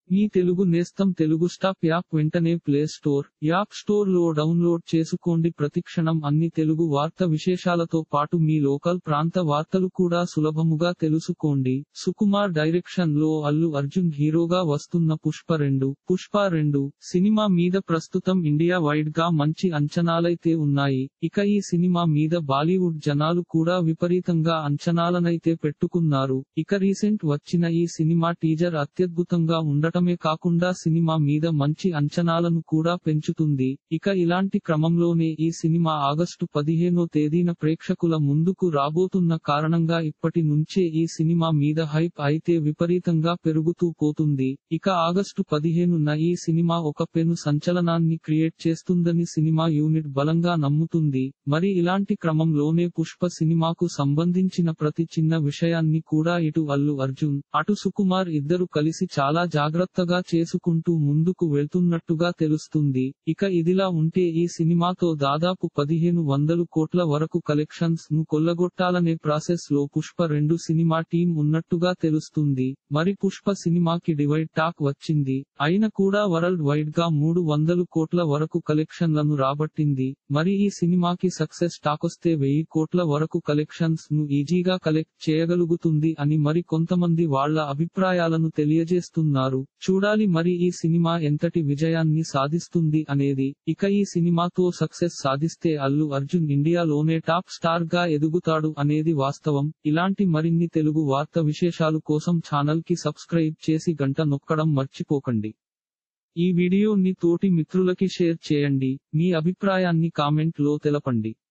మీ తెలుగు నేస్తం Telugu stop app వెంటనే play store, app store లో డౌన్లోడ్ చేసుకోండి. ప్రతిక్షణం అన్ని తెలుగు వార్త విశేషాలతో పాటు మీ లోకల్ ప్రాంత వార్తలు కూడా సులభముగా తెలుసుకోండి. సుకుమార్ డైరెక్షన్ లో అల్లు అర్జున్ హీరోగా వస్తున్న పుష్ప 2 సినిమా మీద ప్రస్తుతం ఇండియా వైడ్ గా మంచి అంచనాలైతే ఉన్నాయి. ఇక ఈ సినిమా మీద బాలీవుడ్ జనాలు కూడా విపరీతంగా అంచనాలనైతే పెట్టుకున్నారు. ఇక రీసెంట్ వచ్చిన ఈ సినిమా టీజర్ అత్యద్భుతంగా ఉండటమే కాకుండా సినిమా మీద మంచి అంచనాలను కూడా పెంచుతుంది. ఇక ఇలాంటి క్రమంలోనే ఈ సినిమా ఆగస్టు 15వ తేదీన ప్రేక్షకుల ముందుకు రాబోతున్న కారణంగా ఇప్పటి నుంచే ఈ సినిమా మీద హైప్ అయితే విపరీతంగా పెరుగుతూ పోతుంది. ఇక ఆగస్టు 15న ఈ సినిమా ఒక పెను సంచలనాన్ని క్రియేట్ చేస్తుందని సినిమా యూనిట్ బలంగా నమ్ముతుంది. మరి ఇలాంటి క్రమంలోనే పుష్ప సినిమాకు సంబంధించిన ప్రతి చిన్న విషయాన్ని కూడా ఇటు అల్లు అర్జున్, అటు సుకుమార్ ఇద్దరు కలిసి చాలా జాగ్రత్తగా చేసుకుంటూ ముందుకు వెళ్తున్నట్టుగా తెలుస్తుంది. ఇక ఇదిలా ఉంటే ఈ సినిమాతో దాదాపు 1500 కోట్ల వరకు కలెక్షన్స్ ను కొల్లగొట్టాలనే ప్రాసెస్ లో పుష్ప 2 సినిమా టీం ఉన్నట్టుగా తెలుస్తుంది. మరి పుష్ప సినిమాకి డివైడ్ టాక్ వచ్చింది. అయినా కూడా వరల్డ్ వైడ్ గా 300 కోట్ల వరకు కలెక్షన్లను రాబట్టింది. మరి ఈ సినిమాకి సక్సెస్ టాకొస్తే 1000 కోట్ల వరకు కలెక్షన్స్ ను ఈజీగా కలెక్ట్ చేయగలుగుతుంది అని మరి కొంతమంది వాళ్ళ అభిప్రాయాలను తెలియజేస్తున్నారు. చూడాలి మరి ఈ సినిమా ఎంతటి విజయాన్ని సాధిస్తుంది అనేది. ఇక ఈ సినిమాతో సక్సెస్ సాధిస్తే అల్లు అర్జున్ ఇండియాలోనే టాప్ స్టార్ గా ఎదుగుతాడు అనేది వాస్తవం. ఇలాంటి మరిన్ని తెలుగు వార్త విశేషాలు కోసం ఛానల్ కి సబ్స్క్రైబ్ చేసి గంట నొక్కడం మర్చిపోకండి. ఈ వీడియోని తోటి మిత్రులకి షేర్ చేయండి. మీ అభిప్రాయాన్ని కామెంట్ లో తెలపండి.